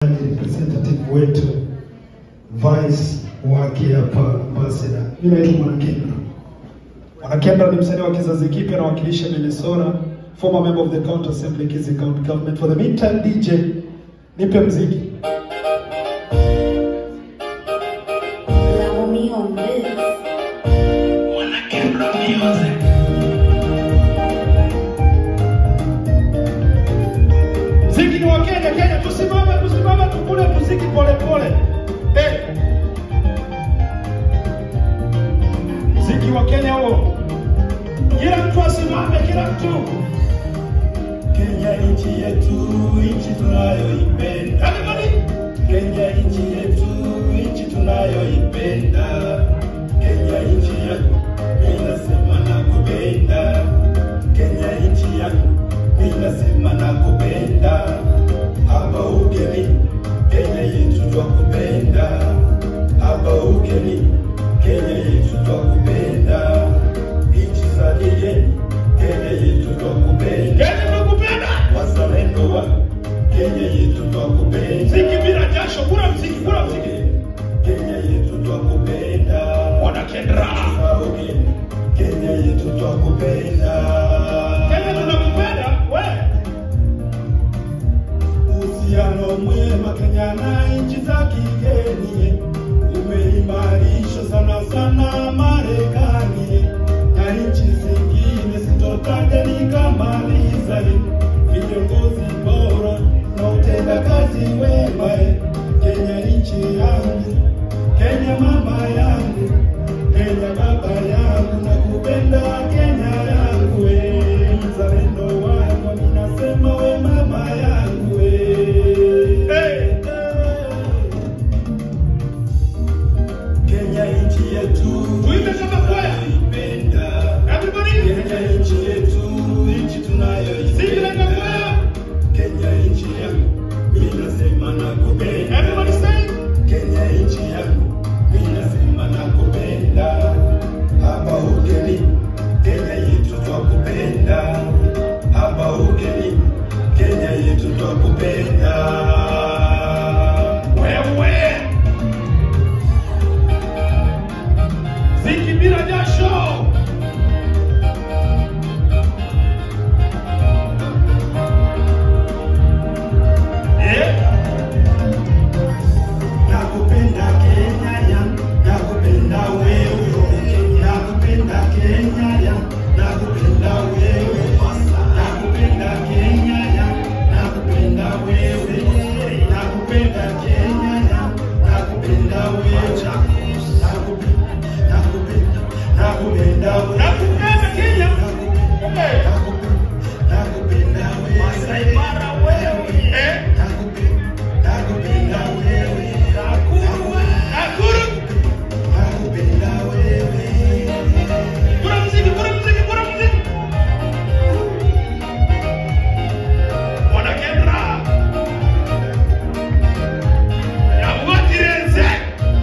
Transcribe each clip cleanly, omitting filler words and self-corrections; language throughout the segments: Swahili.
ni representative wetu, vice wake hapa ambassador. Mimi naitwa Mwanakenda. Mwanakenda ni msanii wa kizazi kipya na wakilisha Minnesota, former member of the County Assembly Kisii County Government. For the meantime, DJ, nipe mziki. Mwanakenda music. Mziki ni wa Kenya, Kenya, tusimame tukule muziki pole pole. Mziki wa Kenya huo. Kila mtu asimame, kila mtu. Kenya nchi yetu, nchi tunayoipenda. Kenya nchi yetu, nchi tunayoipenda. Kenya nchi yetu, ninasema nakupenda. Kenya nchi yetu, ninasema nakupenda. Hapa ugeni, Kenya yetu twakupenda. Hapa ugeni, Kenya yetu twakupenda. Nchi za kigeni, Kenya yetu twakupenda. Kenya twakupenda. Wazalendo wa Kenya yetu twakupenda. Mziki bila jasho, kula mziki. Kenya yetu twakupenda. Mwanakenda. Kenya yetu twakupenda. Kenya tunakupenda, we. Uhusiano mwema Kenya na nchi za kigeni umeimarishwa sana Marekani na nchi zingine, sitotaja nikamaliza. Viongozi bora na utenda kazi wema. Kenya nchi yangu, Kenya mama yangu, Kenya baba yangu, nakupenda Kenya yangu. Mzalendo wangu, ninasema we mama yangu. Kenya nchi yetu, Tuimbe kama kwaya. Everybody. Kenya nchi yetu, nchi tunayoipenda. Kenya nchi yangu, mimi nasema nakupenda. Everybody say. Kenya nchi yangu, mimi nasema nakupenda. Hapa ugeni, Kenya yetu twakupenda. Hapa ugeni, Kenya yetu twakupenda. Wewe. Ziki bila jasho. Nakupenda Kenya yangu, nakupenda wewe. Nakupenda Kenya yangu, nakupenda wewe. Nakupenda Kenya yangu, nakupenda wewe. Nakupenda Kenya yangu, nakupenda wewe. Nakupenda wewe. Nakupenda Kenya. Nakupenda wewe. Masai Mara wewe. Nakupenda wewe. Nakuru. Nakupenda wewe. Kula mziki. Mwanakenda. Ya mwatirenze.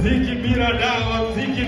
mziki bila dawa, mziki